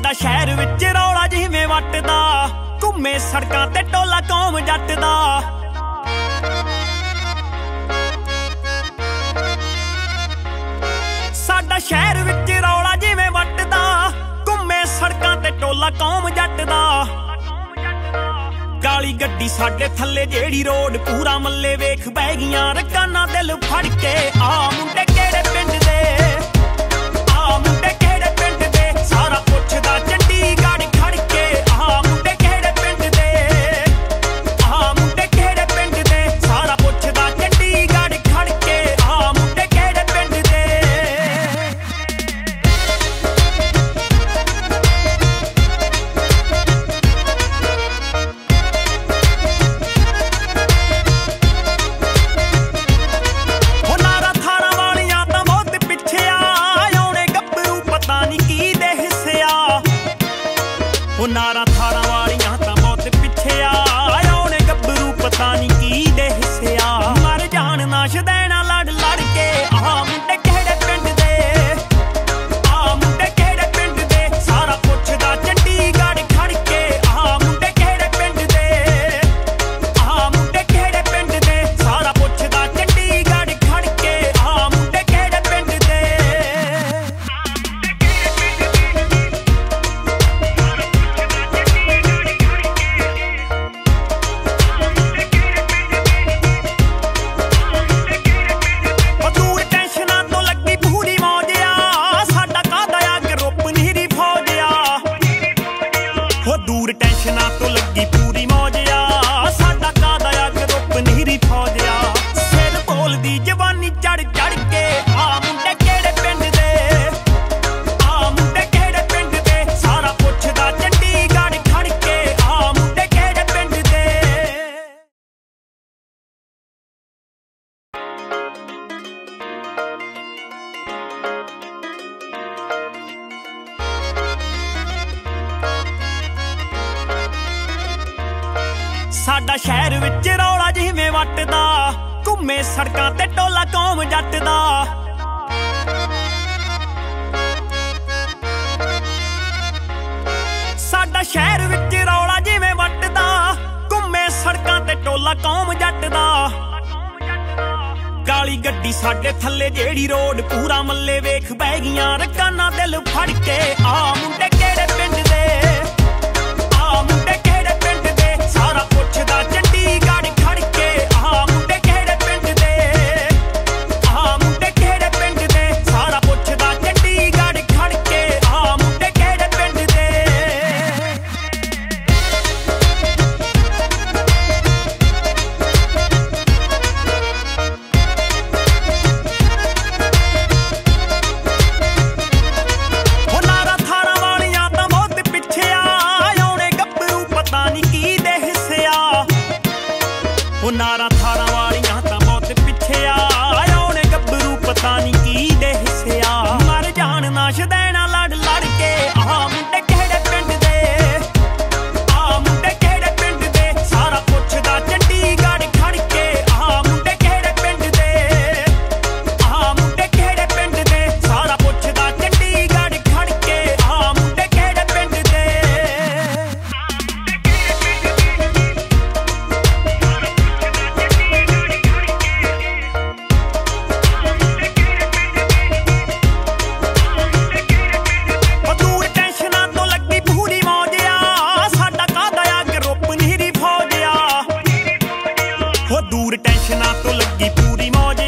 ਸਾਡਾ ਸ਼ਹਿਰ ਵਿੱਚ ਰੌਲਾ ਜਿਵੇਂ ਵੱਟਦਾ, ਘੁੰਮੇ ਸੜਕਾਂ ਤੇ ਟੋਲਾ ਕੌਮ ਜੱਟ ਦਾ। ਸਾਡਾ ਸ਼ਹਿਰ ਵਿੱਚ ਰੌਲਾ ਜਿਵੇਂ ਵੱਟਦਾ, ਘੁੰਮੇ ਸੜਕਾਂ ਤੇ ਟੋਲਾ ਕੌਮ ਜੱਟ ਦਾ। ਕਾਲੀ ਗੱਡੀ ਸਾਡੇ ਥੱਲੇ ਜਿਹੜੀ ਰੋਡ ਪੂਰਾ ਮੱਲੇ ਵੇਖ ਬਹਿ ਗਈਆਂ ਰਕਾਨਾ ਦਿਲ ਫੜ ਕੇ। ਆ ਮੁੰਡੇ ਕਿਹੜੇ ਪਿੰਡ ਦੇ, ਆ ਮੁੰਡੇ ਕਿਹੜੇ ਪਿੰਡ ਦੇ, ਸਾਰਾ ਪੁੱਛਦਾ ਚੰਡੀਗੜ੍ਹ ਖੜ ਕੇ। ਆ ਮੁੰਡੇ ਕਿਹੜੇ ਪਿੰਡ ਦੇ, ਆ ਮੁੰਡੇ ਕਿਹੜੇ ਪਿੰਡ ਦੇ, ਸਾਰਾ ਪੁੱਛਦਾ ਚੰਡੀਗੜ੍ਹ ਖੜ ਕੇ। ਆ ਮੁੰਡੇ ਕਿਹੜੇ ਪਿੰਡ ਦੇ। ਨਾਰਾ ਥਾਰਾਂ ਵਾਲੀਆਂ ਤਾਂ ਬਹੁਤ ਪਿੱਛੇ ਆ, ਆਉਣੇ ਗੱਭਰੂ ਪਤਾ ਨੀ ਕੀ ਦੇ ਹਿੱਸੇ ਆ। ਮਰ ਜਾਣ ਨਾ ਸ਼ਦੈਣਾ ਲੜ ਲੜ ਕੇ। ਆਹ ਮੁੰਡੇ ਕਿਹੜੇ ਪਿੰਡ ਦੇ, ਆਹ ਮੁੰਡੇ ਕਿਹੜੇ ਪਿੰਡ ਦੇ, ਸਾਰਾ ਪੁੱਛਦਾ ਚੰਡੀਗੜ੍ਹ ਖੜ ਕੇ। ਆਹ ਮੁੰਡੇ ਕਿਹੜੇ ਪਿੰਡ ਦੇ, ਆਹ ਮੁੰਡੇ ਕਿਹੜੇ ਪਿੰਡ ਦੇ, ਸਾਰਾ ਪੁੱਛਦਾ ਚੰਡੀਗੜ੍ਹ ਖੜ ਕੇ। ਆਹ ਮੁੰਡੇ ਕਿਹੜੇ ਪਿੰਡ ਦੇ। ਦੂਰ ਟੈਨਸ਼ਨਾਂ ਤੋਂ ਲੱਗੀ ਪੂਰੀ ਮੌਜ ਆ, ਸਾਡਾ ਕਾਦਾ ਆ ਗਰੁੱਪ ਨੀਰੀ ਫੌਜ ਆ। ਸਿਰ ਬੋਲਦੀ ਜਵਾਨੀ ਚੜ ਚੜ ਕੇ। ਆ ਮੁੰਡੇ ਕਿਹੜੇ ਪਿੰਡ ਦੇ, ਆ ਮੁੰਡੇ ਕਿਹੜੇ ਪਿੰਡ ਦੇ, ਸਾਰਾ ਪੁੱਛਦਾ ਚੰਡੀਗੜ੍ਹ ਖੜ ਕੇ। ਆ ਮੁੰਡੇ ਕਿਹੜੇ ਪਿੰਡ ਦੇ। ਸਾਡਾ ਸ਼ਹਿਰ ਵਿੱਚ ਰੌਲਾ ਜਿਵੇਂ ਵੱਟਦਾ, ਘੁੰਮੇ ਸੜਕਾਂ ਤੇ ਟੋਲਾ ਕੌਮ ਜੱਟ ਦਾ। ਸਾਡਾ ਸ਼ਹਿਰ ਵਿੱਚ ਰੌਲਾ ਜਿਵੇਂ ਵੱਟਦਾ, ਘੁੰਮੇ ਸੜਕਾਂ ਤੇ ਟੋਲਾ ਕੌਮ ਜੱਟ ਦਾ। ਕਾਲੀ ਗੱਡੀ ਸਾਡੇ ਥੱਲੇ ਜਿਹੜੀ ਰੋਡ ਪੂਰਾ ਮੱਲੇ ਵੇਖ ਬਹਿ ਗਈਆਂ ਰਕਾਨਾ ਦਿਲ ਫੜ ਕੇ। ਆ ਮੁੰਡੇ ਕਿਹੜੇ ਪਿੰਡ ਦੇ, ਆ ਮੁੰਡੇ ਕਿਹੜੇ ਪਿੰਡ ਦੇ, ਸਾਰਾ ਪੁੱਛਦਾ ਚੰਡੀਗੜ੍ਹ ਖੜ ਕੇ। ਆ ਮੁੰਡੇ ਕਿਹੜੇ ਪਿੰਡ ਦੇ, ਆ ਮੁੰਡੇ ਕਿਹੜੇ ਪਿੰਡ ਦੇ, ਸਾਰਾ ਪੁੱਛਦਾ ਚੰਡੀਗੜ੍ਹ ਖੜ ਕੇ। ਆ ਮੁੰਡੇ ਕਿਹੜੇ ਪਿੰਡ ਦੇ। ਨਾਰਾ ਥਾਰਾਂ ਵਾਲੀਆਂ ਤਾਂ ਬਹੁਤ ਪਿੱਛੇ ਆ, ਆਉਣੇ ਗੱਭਰੂ ਪਤਾ ਨੀ ਕੀ ਦੇ ਹਿੱਸੇ ਆ। ਮਰ ਜਾਣ ਨਾ ਸ਼ਦੈਣਾ ਲੜ ਲੜ ਕੇ। ਆਹ ਮੁੰਡੇ ਕਿਹੜੇ ਪਿੰਡ ਦੇ, ਆਹ ਮੁੰਡੇ ਕਿਹੜੇ ਪਿੰਡ ਦੇ, ਸਾਰਾ ਪੁੱਛਦਾ ਚੰਡੀਗੜ੍ਹ ਖੜ ਕੇ। ਆਹ ਮੁੰਡੇ ਕਿਹੜੇ ਪਿੰਡ ਦੇ, ਆਹ ਮੁੰਡੇ ਕਿਹੜੇ ਪਿੰਡ ਦੇ, ਸਾਰਾ ਪੁੱਛਦਾ ਚੰਡੀਗੜ੍ਹ ਖੜ ਕੇ। ਆਹ ਮੁੰਡੇ ਕਿਹੜੇ ਪਿੰਡ ਦੇ। ਦੂਰ ਟੈਨਸ਼ਨਾਂ ਤੋਂ ਲੱਗੀ ਪੂਰੀ ਮੌਜ